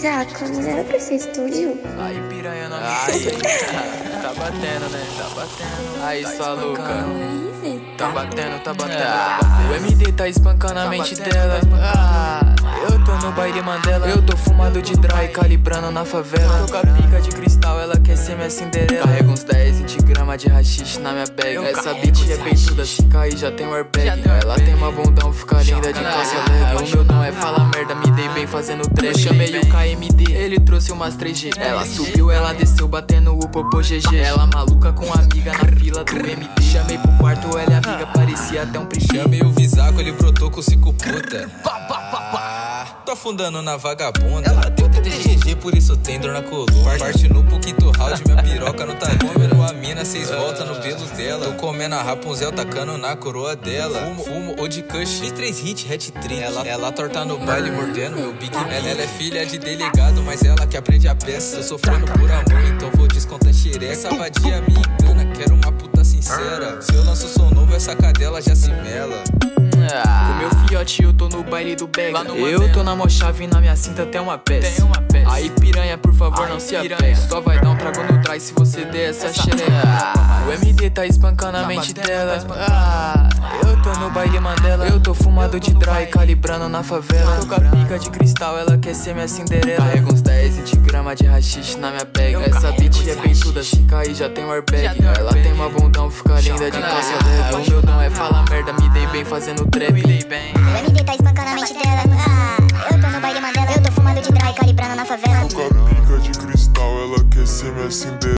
Zaca, não era pra ser estúdio? Aí, piranha, não me tá batendo, né? Tá batendo. Aí, sua louca. Tá batendo, tá batendo. O MD tá espancando a mente dela. Eu tô no baile Mandela. Eu tô fumado de dry, calibrando na favela. Tô com a pica de cristal, ela quer ser minha Cinderela. Carrega uns 10, 20 gramas de rachixe na minha bag. Essa bitch é peituda, se cair já tem um airbag. Ela tem uma bundão, fica linda de calça leve. O meu dom é falar merda, me dei bem fazendo trap. Chamei o KMD, ele trouxe umas 3G. Ela subiu, ela desceu, batendo o popô GG. Ela maluca com amiga na fila do MD. Chamei pro quarto, ela e a amiga parecia até um prefeito. Chamei o Visaco, ele brotou com 5 puta. Tô afundando na vagabunda. Ela deu TTGG, por isso tem dor na coluna. Parte no quinto round, minha piroca não tá comendo a mina, 6 voltas no pelo dela. Tô comendo a Rapunzel, tacando na coroa dela. Fumo ou de Kush, fiz 3 hits, hat-trick. Ela torta no baile, mordendo meu big. Ela é filha de delegado, mas ela que aprende a peça. Tô sofrendo por amor, então vou descontar xereca. Essa vadia me engana, quero uma puta sincera. Se eu lanço som novo, essa cadela já se mela. Com meu fiote eu tô no baile do bag. Eu tô na mochave, na minha cinta tem uma peça. Aí, piranha, por favor, não se apegue. Só vai dar um trago no trás se você der essa xereca. O MD tá espancando a mente dela. Eu tô no baile Mandela. Eu tô fumado de dry, calibrando na favela. Tô com a pica de cristal, ela quer ser minha Cinderela. Carrega uns 10, 20 gramas de rachixe na minha bag. Essa bitch é peituda, se cair já tem um airbag. Ela tem uma bundão, fica linda de calça leve. O meu dom é falar merda, me dei bem fazendo trap. O MD tá espancando a mente dela. Eu tô no baile Mandela. Eu tô fumando de dry, calibrando na favela. Com a pica de cristal, ela quer ser minha Cinderela.